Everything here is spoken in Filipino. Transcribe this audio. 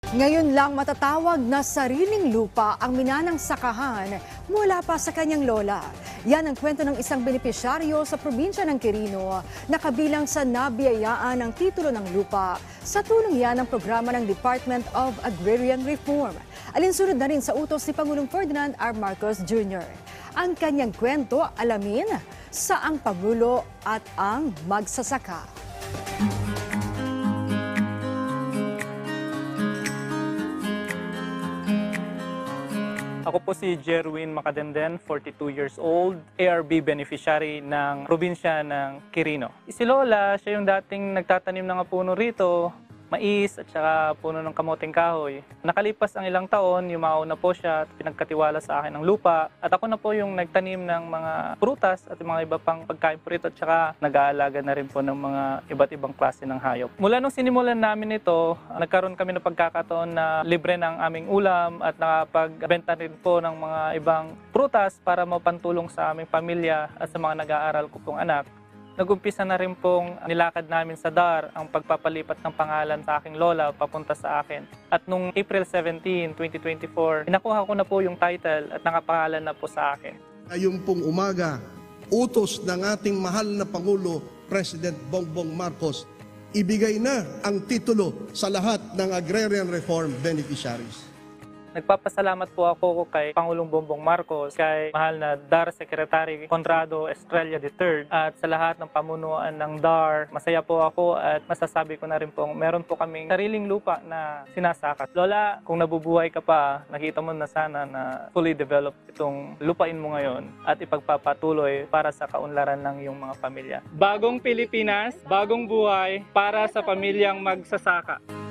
Ngayon lang matatawag na sariling lupa ang minanang sakahan mula pa sa kanyang lola. Yan ang kwento ng isang benepisyaryo sa probinsya ng Quirino na kabilang sa nabiyayaan ng titulo ng lupa. Sa tulong yan ng programa ng Department of Agrarian Reform. Alinsunod na rin sa utos ni Pangulong Ferdinand R. Marcos Jr. Ang kanyang kwento alamin sa ang Pangulo at ang magsasaka. Ako po si Jerwin Macadenden, 42 years old, ARB beneficiary ng probinsya ng Quirino. Si Lola, siya yung dating nagtatanim ng puno rito, mais at saka puno ng kamoteng kahoy. Nakalipas ang ilang taon, yumaon na po siya at pinagkatiwala sa akin ng lupa. At ako na po yung nagtanim ng mga prutas at mga iba pang pagkain po rito at saka nag-aalaga na rin po ng mga iba't ibang klase ng hayop. Mula nung sinimulan namin ito, nagkaroon kami ng pagkakataon na libre ng aming ulam at nakapagbenta rin po ng mga ibang prutas para mapantulong sa aming pamilya at sa mga nag-aaral ko pong anak. Nag-umpisa na rin pong nilakad namin sa DAR ang pagpapalipat ng pangalan sa aking lola papunta sa akin. At nung April 17, 2024, inakuha ko na po yung title at nakapangalan na po sa akin. Ngayong pong umaga, utos ng ating mahal na Pangulo, President Bongbong Marcos, ibigay na ang titulo sa lahat ng Agrarian Reform beneficiaries. Nagpapasalamat po ako kay Pangulong Bongbong Marcos, kay mahal na DAR Secretary Conrado Estrella III at sa lahat ng pamunuan ng DAR. Masaya po ako at masasabi ko na rin po, meron po kaming sariling lupa na sinasakat. Lola, kung nabubuhay ka pa, nakita mo na sana na fully developed itong lupain mo ngayon at ipagpapatuloy para sa kaunlaran ng iyong mga pamilya. Bagong Pilipinas, bagong buhay para sa pamilyang magsasaka.